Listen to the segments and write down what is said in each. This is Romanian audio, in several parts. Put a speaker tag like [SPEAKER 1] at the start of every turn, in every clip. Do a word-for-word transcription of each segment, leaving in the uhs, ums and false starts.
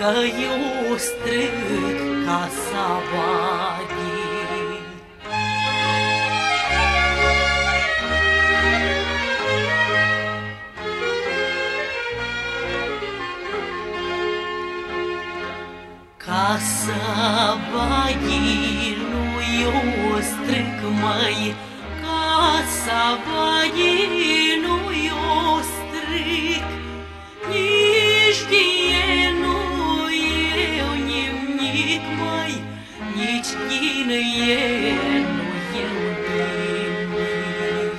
[SPEAKER 1] că eu strâng ca savanii. Ca savanii nu eu strâng, măi, ca savanii nu eu strâng, nici tie nu eu nimic, măi, nici tine e nu eu nimic.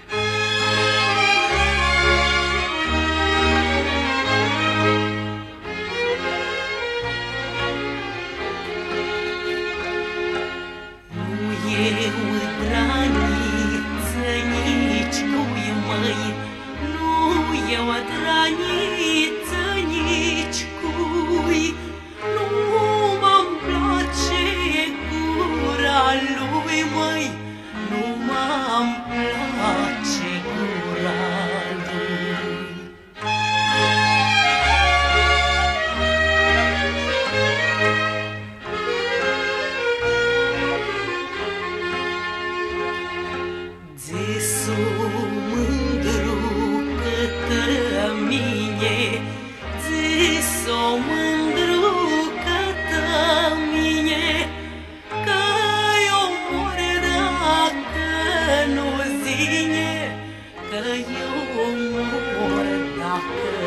[SPEAKER 1] Nu eu draniță nici cui, măi, nu eu draniță nici cui, nu mă-mi place gura lui, măi, nu mă-mi place gura lui. Zi-s-o mândru cătă mine, zi-s-o mândru cătă mine, că eu mor dacă nu zine, că eu mor dacă